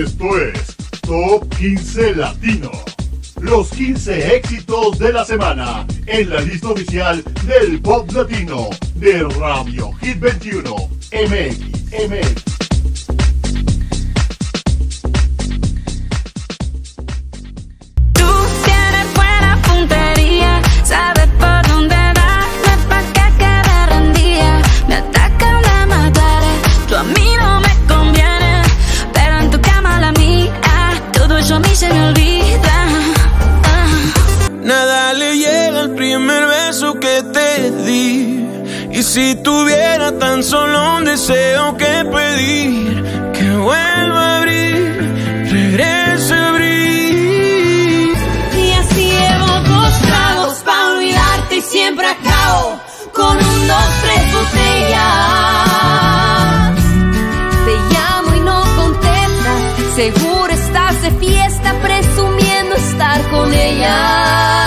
Esto es Top 15 Latino. Los 15 éxitos de la semana en la lista oficial del Pop Latino de Radio Hit 21 MX. Sabes por dónde darme pa' que quede rendida. Me atacan de matar, tú a mí no me conviene, pero en tu cama la mía, todo eso a mí se me olvida. Nada le llega al primer beso que te di. Y si tuviera tan solo un deseo que pedir, que vuelva a abrir, regrese a abrir. Y así llevo 2 tragos pa' olvidarte y siempre acabo con 1, 2, 3 botellas. Te llamo y no contestas, seguro estás de fiesta presumiendo estar con ella.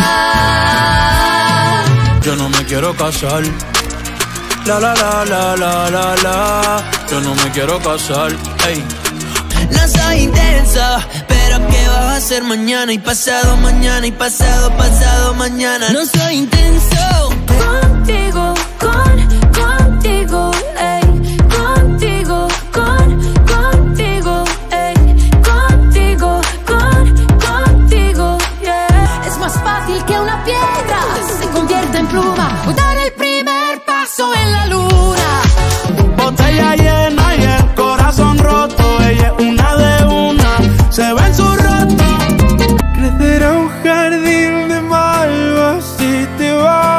Yo no me quiero casar. La la la la la la la. Yo no me quiero casar. Ey. No soy intenso, pero ¿qué vas a hacer mañana y pasado mañana y pasado mañana? No soy intenso. Contigo, contigo, ey. Contigo, contigo, ey. Contigo, contigo, yeah. Es más fácil que una piedra se convierta en pluma o dar el primer paso en la luna. Botella llena y el corazón roto. Ella es una de una, se ve en su roto. Crecerá un jardín de malvas si te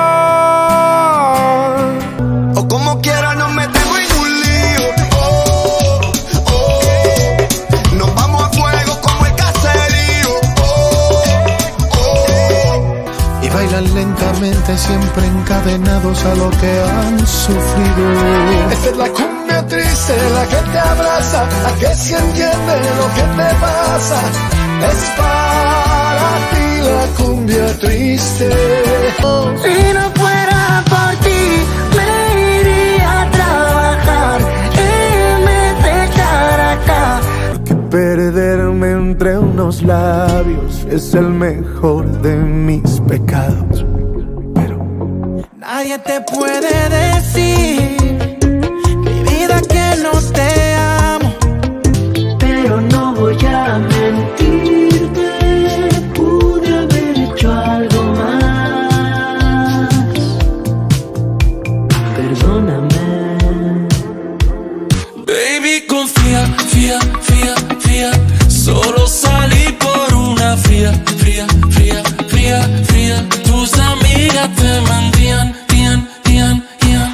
vas. O como quiera nos metemos en un lío. Oh, oh. Nos vamos a fuego como el caserío. Oh, oh. Y bailan lentamente, siempre encadenados a lo que han sufrido. Esta es la cumbia triste, la que te abraza, la que sí entiende lo que te pasa. Es para ti la cumbia triste. Si no fuera por ti, me iría a trabajar en vez de estar acá. Porque perderme entre unos labios es el mejor de mis pecados. Pero nadie te puede decir, mi vida, que no te amo. Pero no voy a mentirte, pude haber hecho algo más. Perdóname. Baby, confía, fía, fía, fía. Solo salí por una fría, fría, fría, fría, fría. Tus amigas te mentían, tían, tían, tían.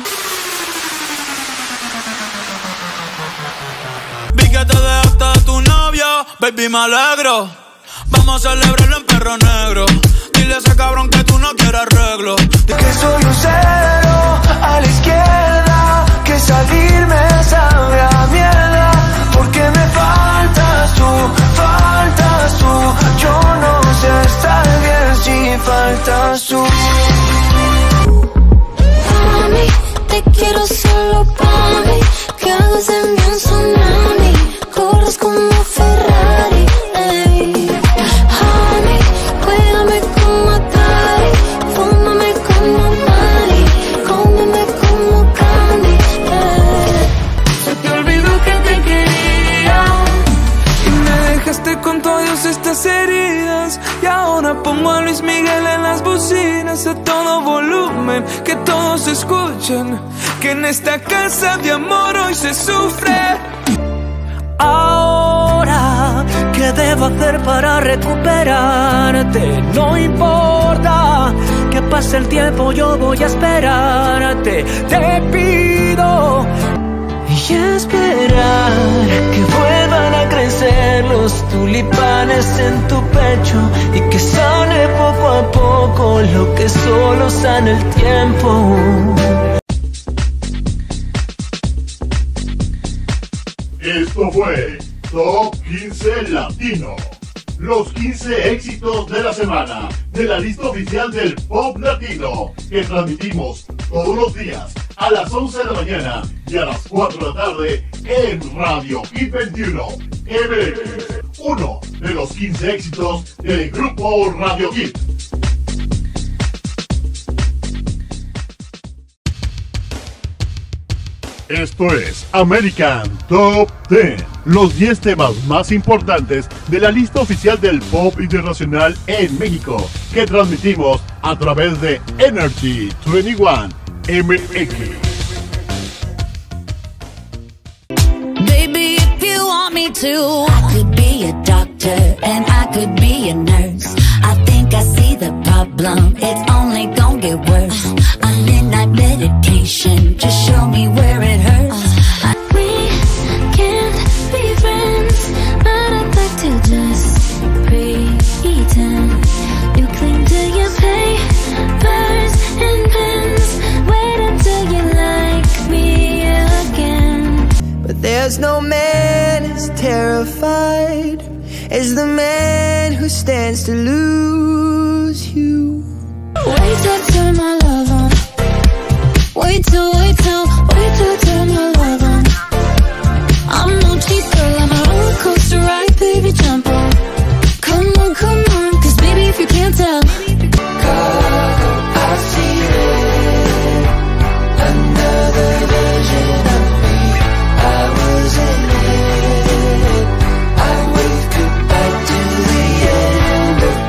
Vi que te dejaste de tu novio, baby, me alegro. Vamos a celebrarlo en Perro Negro. Dile a ese cabrón que tú no quieres arreglo. De que soy un cero a la izquierda, que salir me sabe a mierda. Porque me faltas tú, faltas tú. Yo no sé estar bien si faltas tú. Mami, te quiero solo para mí, que hagas de mí un tsunami, corres como Ferrari, ey. Honey, juégame como Atari, fúmame como Mari, cómeme como Candy, ey. Se te olvidó que te quería Y me dejaste con todas estas heridas. Y ahora pongo a Luis Miguel en las bocinas a todo volumen, que todos escuchen que en esta casa de amor hoy se sufre. Ahora, ¿qué debo hacer para recuperarte? No importa que pase el tiempo, yo voy a esperarte. Te pido y esperar que vuelvan a crecer los tulipanes en tu pecho y que sane poco a poco lo que solo sana el tiempo. Esto fue Top 15 Latino. Los 15 éxitos de la semana de la lista oficial del Pop Latino, que transmitimos todos los días a las 11 de la mañana y a las 4 de la tarde en Radio Hit 21 MX. uno de los 15 éxitos del grupo Radio Hit. Esto es American Top 10, los 10 temas más importantes de la lista oficial del pop internacional en México, que transmitimos a través de Energy 21 MX. Baby, if you want me to, I could be a doctor and I could be a nurse. I think I see the problem, it's only gonna get worse. A midnight medication, just show me where it hurts. We can't be friends, but I'd like to just pretend. You cling to your papers and pens, wait until you like me again. But there's no man as terrified as the man who stands to lose you. Wait till I turn my love on. Wait till I turn my love on. I'm no cheap girl, I'm a roller coaster ride, baby, jump on. Come on, cause baby, if you can't tell, I see it, another version of me. I wasn't it. I wave goodbye to the end of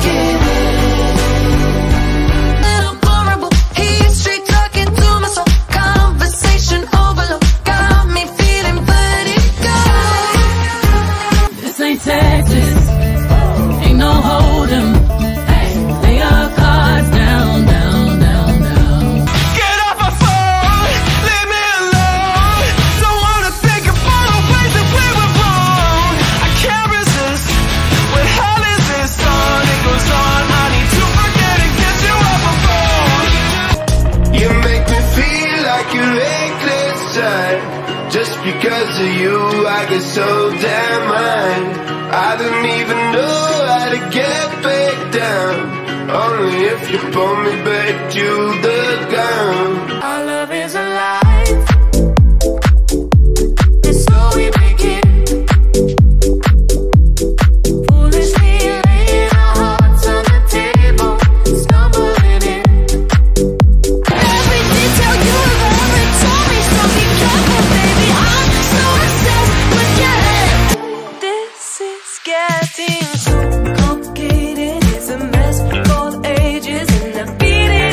beginning. little vulnerable, he's straight talking to my soul. Conversation overload, got me feeling vertigo. This ain't Texas, ain't no hold'em. Lay your cards down, down, down, down. Get off my phone, leave me alone. Don't wanna think about the ways that we were wrong. I can't resist. What hell is this song? It goes on. I need to forget and get you off my phone. You make me feel like a reckless time. Just because of you, I get so damn mine. I don't even know how to get back down. Only if you pull me back to the ground. Our love is alive, and so we begin. Foolishly laying our hearts on the table, stumbling in. Every detail you ever told me, so be careful, baby. I'm so obsessed with your head. This is getting so complicated. It's a mess, cold ages, and I feel it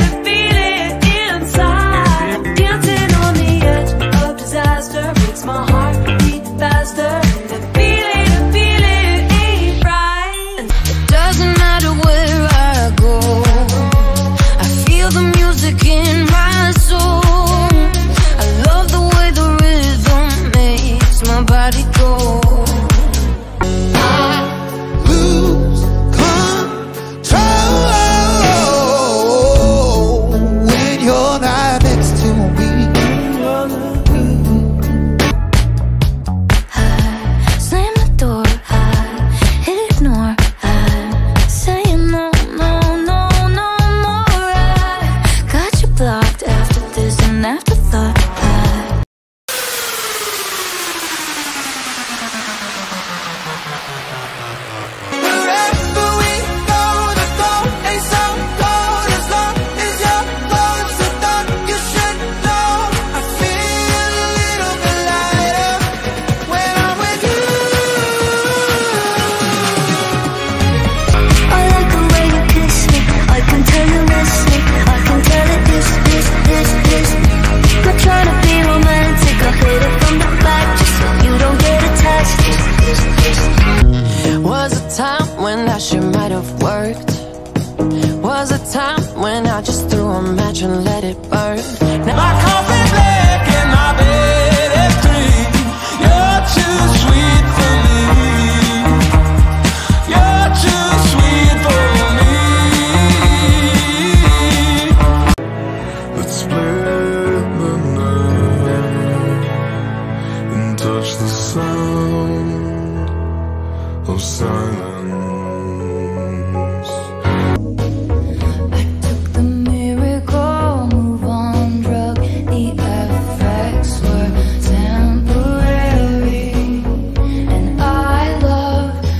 inside. Dancing on the edge of disaster makes my heart beat faster. And the feeling ain't right. It doesn't matter where I go, I feel the music in my soul. I love the way the rhythm makes my body go. Lose control when you're not next to me. Slam the door, I ignore, I saying no, no, no, no more. I got you blocked after this and afterthought. Wherever we go, the goal ain't so cold. As long as you're close, I thought you should know. I feel a little bit lighter when I'm with you. I like the way you kiss me, I can tell you listening, I can tell it this. Not trying to be romantic, I'll hit it from the back just so you don't get attached. Was a time when that shit might have worked. Was a time when I just threw a match and let it burn. Now My coffee black and my bed is green. You're too sweet for me. You're too sweet for me. Let's split the night and touch the sound of silence. I took the miracle move on drug, the effects were temporary, and I loved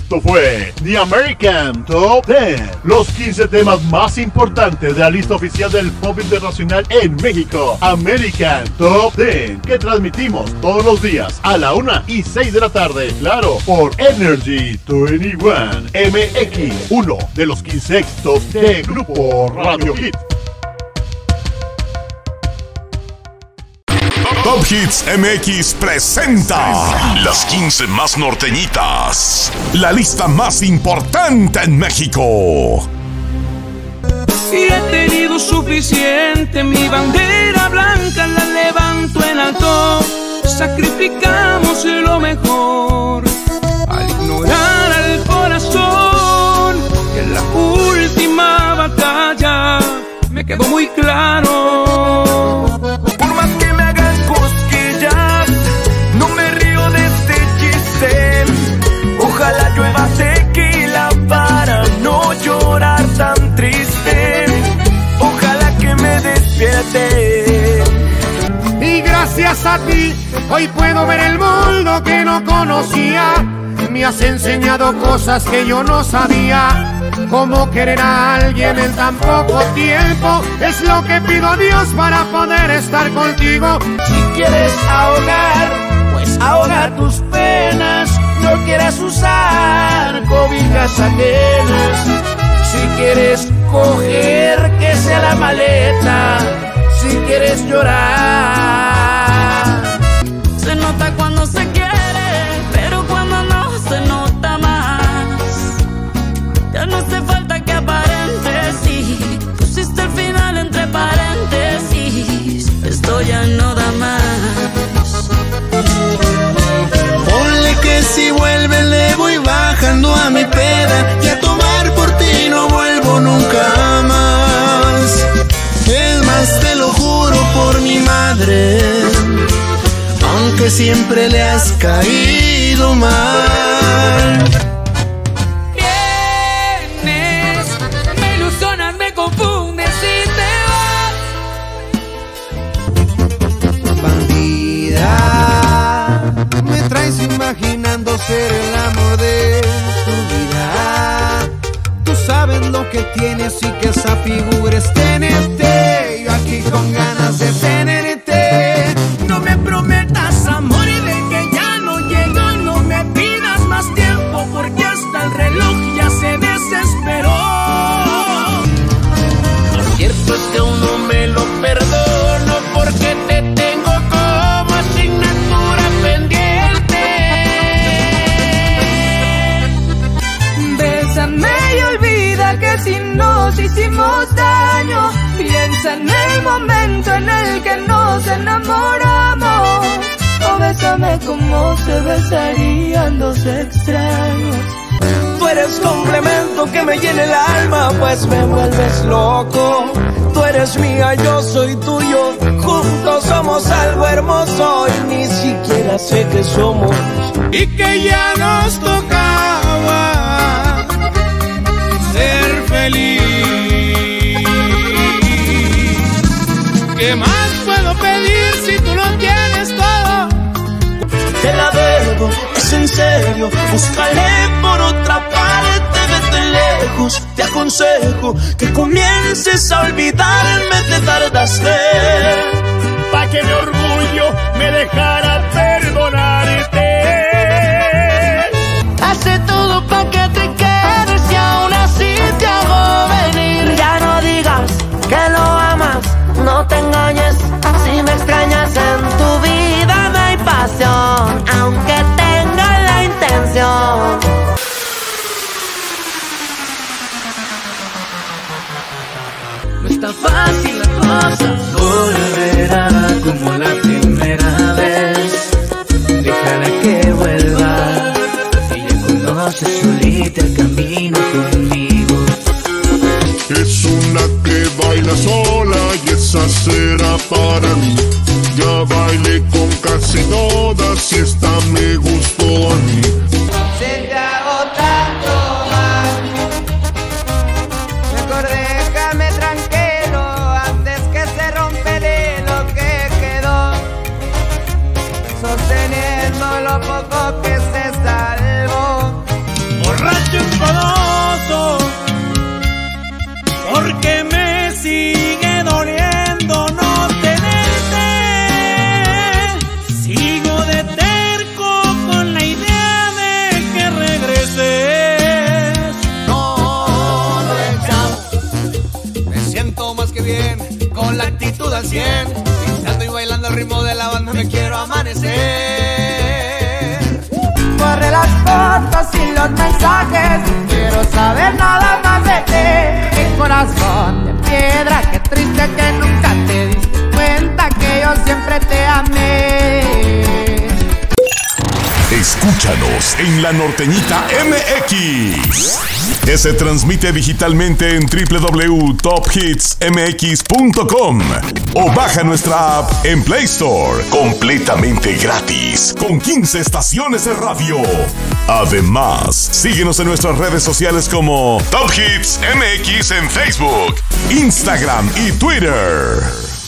Esto fue The American Top 10, los 15 temas más importantes de la lista oficial del pop internacional en México. American Top 10, que transmitimos todos los días a la 1:06 de la tarde, claro, por Energy 21 MX, uno de los 15 éxitos de Grupo Radio Hit. Top Hits MX presenta las 15 más norteñitas, la lista más importante en México. Y he tenido suficiente, mi bandera blanca la levanto en alto. Sacrificamos lo mejor al ignorar al corazón. Y en la última batalla me quedó muy claro. Por más que me hagan cosquillas, no me río de este chiste. Ojalá llueva tequila para no llorar tan triste. Ojalá que me despierte. Y gracias a ti, hoy puedo ver el mundo que no conocía. Me has enseñado cosas que yo no sabía. Cómo querer a alguien en tan poco tiempo es lo que pido a Dios para poder estar contigo. Si quieres ahogar, pues ahoga tus penas. No quieras usar cobijas ajenas. Si quieres coger, que sea la maleta. Si quieres llorar, Se nota cuando se quiere, pero cuando no se nota más. Ya no hace falta que aparentes, sí. Pusiste el final entre paréntesis. Esto ya no da más. ponle que si vuelve le voy bajando a mi peda. Y a tomar por ti no vuelvo nunca más. Es más, te lo juro por mi madre, aunque siempre le has caído mal. Vienes, me ilusionas, me confundes y te vas. Bandida, me traes imaginando ser el amor de tu vida. Tú sabes lo que tienes y que esa figura es TNT. Yo aquí con ganas de tenerte. No me prometas amor y de que ya no llego. No me pidas más tiempo porque hasta el reloj ya se desesperó. Lo cierto es que aún no me lo perdono porque te tengo como asignatura pendiente. Bésame y olvida que si nos hicimos daño. Piensa en el momento en el que nos enamoramos. O bésame como se besarían dos extraños. Tú eres complemento que me llena el alma, pues me vuelves loco. Tú eres mía, yo soy tuyo. Juntos somos algo hermoso y ni siquiera sé qué somos. Y que ya nos tocaba ser feliz. ¿Qué más puedo pedir si tú lo tienes todo? Te la debo, es en serio. Búscale por otra parte, vete lejos. Te aconsejo que comiences a olvidarme, te tardaste. Pa' que mi orgullo me dejara perdonarte. Hace todo pa' que te quedes y aún así te hago venir. Ya no digas que lo amas, no te engañes. Si me extrañas en tu vida no hay pasión, aunque tenga la intención. No está fácil la cosa. Volver grabando me quiero amanecer. Borré las fotos y los mensajes, quiero saber nada más de ti. El corazón de piedra, qué triste que nunca te diste cuenta que yo siempre te amé. Escúchanos en La Norteñita MX, que se transmite digitalmente en www.tophitsmx.com o baja nuestra app en Play Store, completamente gratis, con 15 estaciones de radio. Además, síguenos en nuestras redes sociales como Top Hits MX en Facebook, Instagram y Twitter.